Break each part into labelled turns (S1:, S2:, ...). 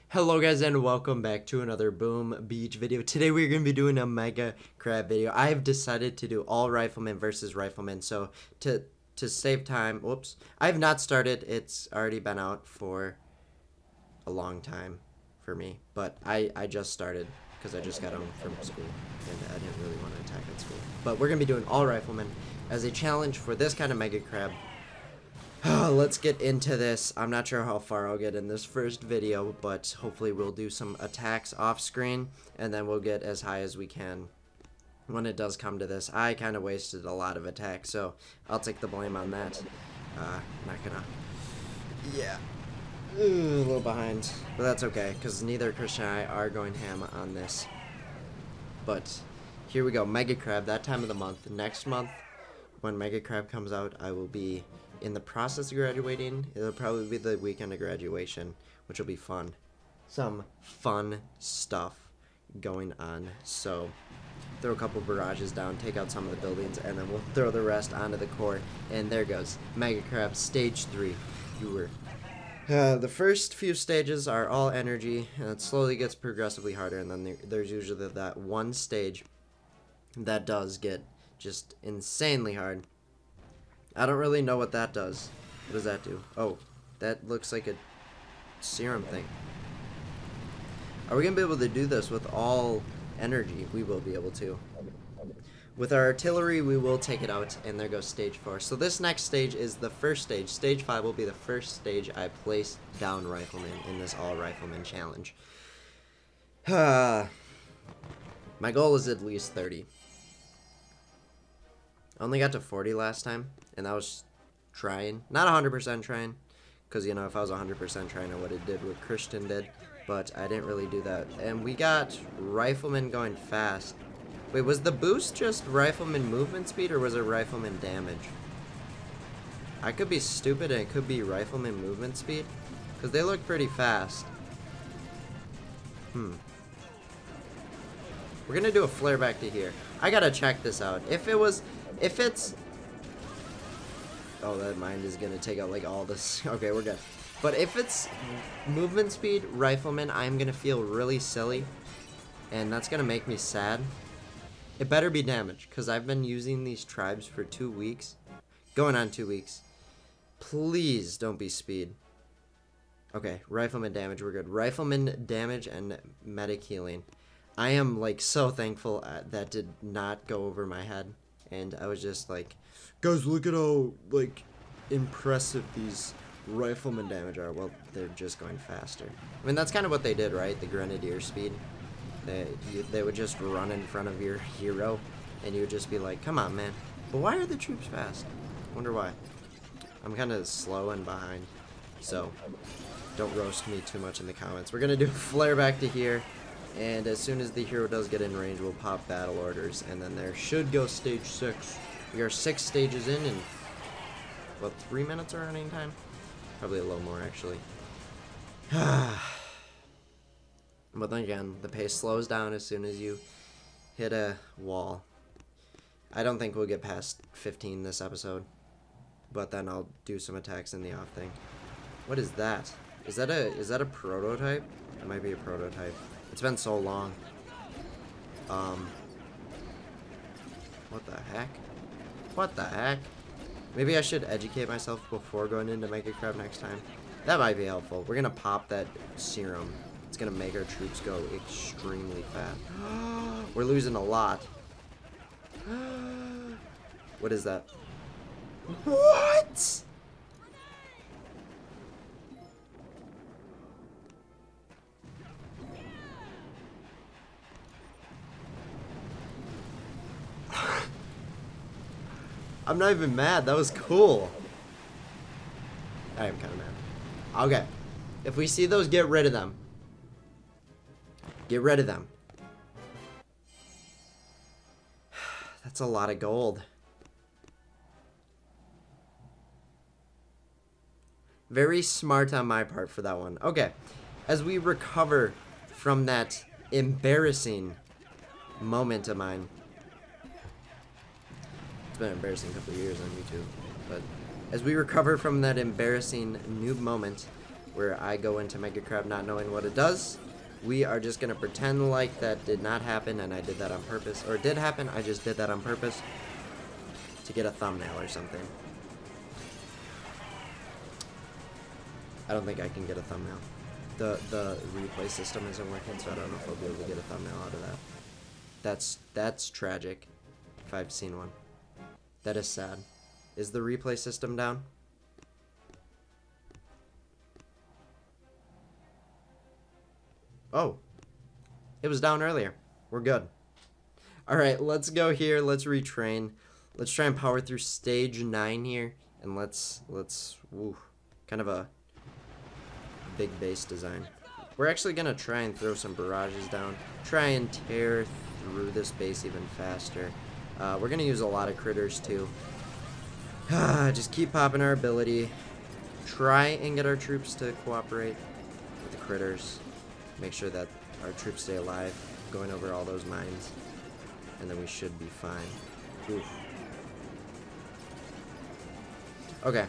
S1: Hello guys and welcome back to another Boom Beach video. Today we're going to be doing a Mega Crab video. I have decided to do all riflemen versus riflemen. So to save time, whoops, I have not started. It's already been out for a long time for me. But I just started because I just got home from school and I didn't really want to attack at school. But we're going to be doing all riflemen as a challenge for this kind of Mega Crab. Let's get into this. I'm not sure how far I'll get in this first video, but hopefully we'll do some attacks off screen, and then we'll get as high as we can when it does come to this. I kind of wasted a lot of attacks, so I'll take the blame on that. Not gonna... Yeah. A little behind, but that's okay, because neither Christian and I are going ham on this. But here we go. Mega Crab, that time of the month. Next month, when Mega Crab comes out, I will be in the process of graduating. It'll probably be the weekend of graduation, which will be fun. Some fun stuff going on. So throw a couple barrages down, take out some of the buildings, and then we'll throw the rest onto the core. And there goes Mega Crab Stage 3 viewer. The first few stages are all energy, and it slowly gets progressively harder, and then there's usually that one stage that does get just insanely hard. I don't really know what that does. What does that do? Oh, that looks like a serum thing. Are we going to be able to do this with all energy? We will be able to. With our artillery, we will take it out, and there goes stage 4. So this next stage is the first stage. Stage 5 will be the first stage I place down riflemen in this all rifleman challenge. My goal is at least 30. I only got to 40 last time, and that was trying. Not 100% trying, because, you know, if I was 100% trying, I would have did what Christian did, but I didn't really do that. And we got rifleman going fast. Wait, was the boost just rifleman movement speed, or was it rifleman damage? I could be stupid, and it could be rifleman movement speed, because they look pretty fast. We're gonna do a flare back to here. I gotta check this out. If it's... Oh, that mine is gonna take out, like, all this. Okay, we're good. But if it's movement speed, rifleman, I'm gonna feel really silly. And that's gonna make me sad. It better be damage, because I've been using these tribes for 2 weeks. Going on 2 weeks. Please don't be speed. Okay, rifleman damage, we're good. Rifleman damage and medic healing. I am, like, so thankful that did not go over my head. And I was just like, guys, look at how, like, impressive these rifleman damage are. Well, they're just going faster. I mean, that's kind of what they did, right? The grenadier speed. They would just run in front of your hero, and you would just be like, come on, man. But why are the troops fast? Wonder why. I'm kind of slow and behind, so don't roast me too much in the comments. We're going to do a flare back to here. And as soon as the hero does get in range, we'll pop battle orders, and then there should go stage 6. We are 6 stages in, and what, 3 minutes of running time? Probably a little more, actually. But then again, the pace slows down as soon as you hit a wall. I don't think we'll get past 15 this episode, but then I'll do some attacks in the off thing. What is that? Is that a prototype? It might be a prototype. It's been so long. What the heck? What the heck? Maybe I should educate myself before going into Mega Crab next time. That might be helpful. We're gonna pop that serum. It's gonna make our troops go extremely fast. We're losing a lot. What is that? What? I'm not even mad. That was cool. I am kind of mad. Okay. If we see those, get rid of them. Get rid of them. That's a lot of gold. Very smart on my part for that one. Okay. As we recover from that embarrassing moment of mine. It's been an embarrassing couple of years on YouTube, but as we recover from that embarrassing noob moment, where I go into Mega Crab not knowing what it does. We are just going to pretend like that did not happen and I did that on purpose. Or it did happen, I just did that on purpose to get a thumbnail or something. I don't think I can get a thumbnail. The replay system isn't working, so I don't know if I'll be able to get a thumbnail out of that. That's tragic, if I've seen one. That is sad. Is the replay system down? Oh. It was down earlier. We're good. Alright, let's go here. Let's retrain. Let's try and power through stage 9 here. And let's woo, kind of a big base design. We're actually going to try and throw some barrages down. Try and tear through this base even faster. We're going to use a lot of critters too. Just keep popping our ability. Try and get our troops to cooperate with the critters. Make sure that our troops stay alive. Going over all those mines. And then we should be fine. Oof. Okay.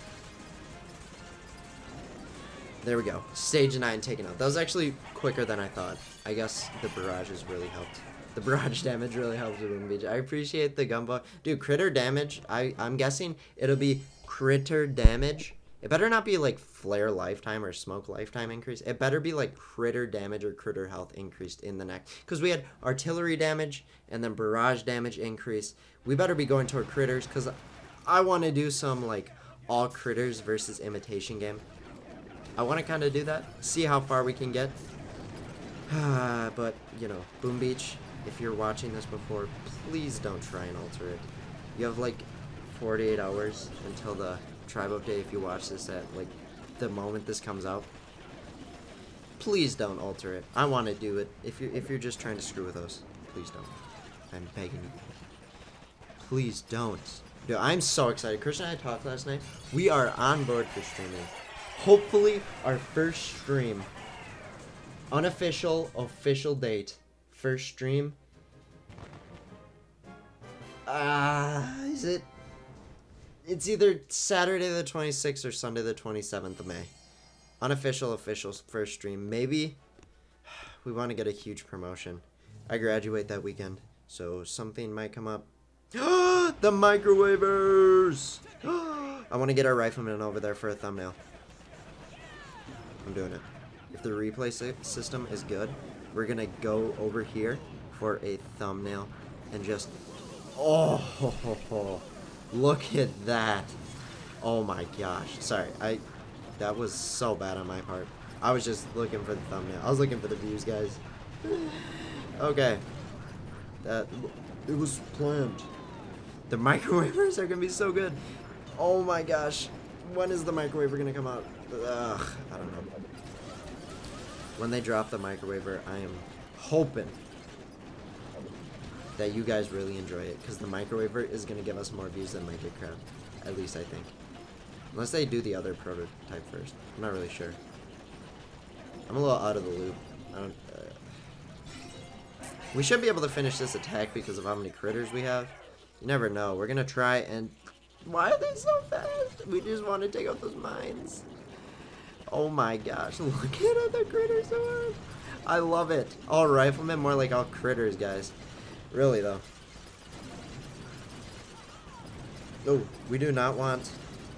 S1: There we go. Stage 9 taken out. That was actually quicker than I thought. I guess the barrages really helped. The barrage damage really helps with Boom Beach. I appreciate the gumbo. Dude, critter damage, I'm guessing it'll be critter damage. It better not be like flare lifetime or smoke lifetime increase. It better be like critter damage or critter health increased in the next. Because we had artillery damage and then barrage damage increase. We better be going toward critters because I want to do some like all critters versus imitation game. I want to kind of do that. See how far we can get. But, you know, Boom Beach, if you're watching this before, please don't try and alter it. You have like 48 hours until the tribe update if you watch this at like the moment this comes out. Please don't alter it. I want to do it. If you're just trying to screw with us, please don't. I'm begging you. Please don't. Dude, I'm so excited. Christian and I talked last night. We are on board for streaming. Hopefully our first stream, unofficial, official date, first stream. Is it? It's either Saturday the 26th or Sunday the 27th of May. Unofficial, official first stream. Maybe we want to get a huge promotion. I graduate that weekend, so something might come up. The microwavers! I want to get our rifleman over there for a thumbnail. I'm doing it. If the replay system is good, we're gonna go over here for a thumbnail and just look at that. Oh my gosh. Sorry, that was so bad on my part. I was just looking for the thumbnail. I was looking for the views, guys. Okay. It was planned. The microwavers are gonna be so good. Oh my gosh. When is the microwaver gonna come out? Ugh, I don't know. When they drop the microwaver, I am hoping that you guys really enjoy it, because the microwaver is going to give us more views than Mega Crab. At least I think. Unless they do the other prototype first. I'm not really sure. I'm a little out of the loop. We should be able to finish this attack because of how many critters we have. You never know. We're going to try and... Why are they so fast? We just want to take out those mines. Oh my gosh, look at how the critters are. I love it. All riflemen, more like all critters, guys. Really, though. Oh, we do not want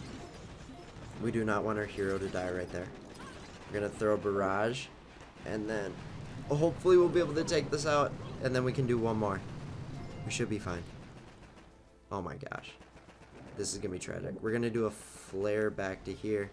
S1: our hero to die right there. We're going to throw a barrage, and then hopefully we'll be able to take this out, and then we can do one more. We should be fine. Oh my gosh. This is going to be tragic. We're going to do a flare back to here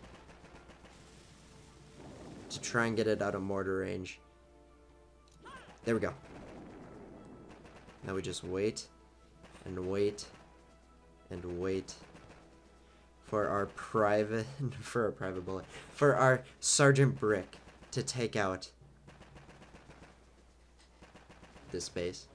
S1: to try and get it out of mortar range. There we go. Now we just wait and wait and wait for our private bullet, for our Sergeant Brick to take out this base.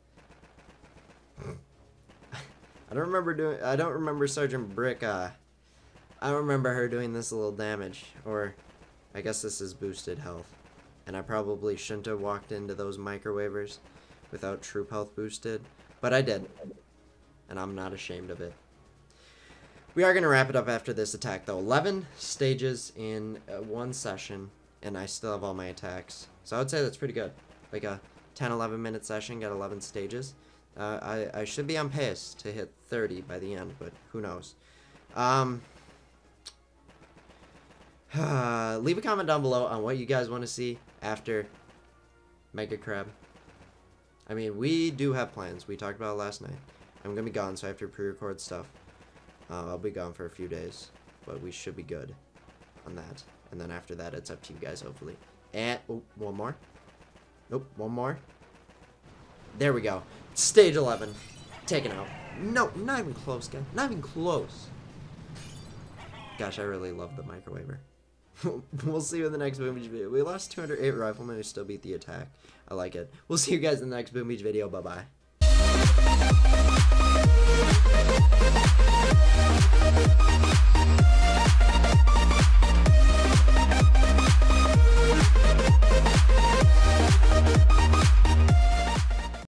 S1: I don't remember Sergeant Brick. I don't remember her doing this little damage, or I guess this is boosted health. And I probably shouldn't have walked into those microwavers without troop health boosted, but I did. And I'm not ashamed of it. We are going to wrap it up after this attack, though. 11 stages in one session, and I still have all my attacks. So I would say that's pretty good. Like a 10, 11-minute session, got 11 stages. I should be on pace to hit 30 by the end, but who knows. Leave a comment down below on what you guys want to see after Mega Crab. I mean, we do have plans. We talked about it last night. I'm going to be gone, so I have to pre-record stuff. I'll be gone for a few days, but we should be good on that. And then after that, it's up to you guys, hopefully. And, oh, one more. Nope, one more. There we go. Stage 11. Taken out. No, not even close, guys. Not even close. Gosh, I really love the microwaver. We'll see you in the next Boom Beach video. We lost 208 riflemen who still beat the attack. I like it. We'll see you guys in the next Boom Beach video. Bye-bye.